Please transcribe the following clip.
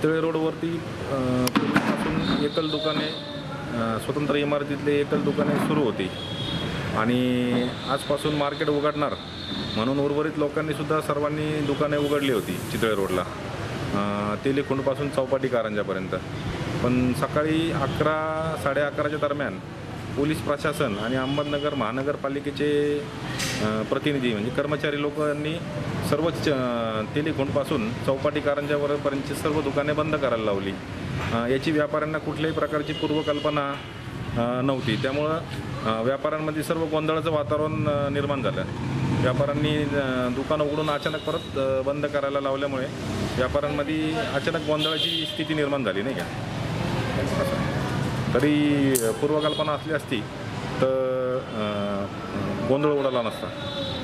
चितळे रोडवरती पूर्वीपासून एकल दुकाने, स्वतंत्र इमारतीतले एकल दुकाने सुरू होती आणि आजपासून मार्केट उघडणार म्हणून उर्वरित लोकांनीसुद्धा सर्वांनी दुकाने उघडली होती चितळे रोडला, तेलीखुंडपासून चौपाटी कारंजापर्यंत. पण सकाळी 11-11:30च्या दरम्यान पोलीस प्रशासन आणि अहमदनगर महानगरपालिकेचे प्रतिनिधी म्हणजे कर्मचारी लोकांनी सर्वच तेलीखुंडपासून चौपाटी कारंजापर्यंतची सर्व दुकाने बंद करायला लावली. याची व्यापाऱ्यांना कुठल्याही प्रकारची पूर्वकल्पना नव्हती. त्यामुळं व्यापाऱ्यांमध्ये सर्व गोंधळाचं वातावरण निर्माण झालं. व्यापाऱ्यांनी दुकानं उघडून अचानक परत बंद करायला लावल्यामुळे व्यापाऱ्यांमध्ये अचानक गोंधळाची स्थिती निर्माण झाली, नाही का. तरी पूर्वकल्पना असली असती तर गोंधळ उडाला नसता.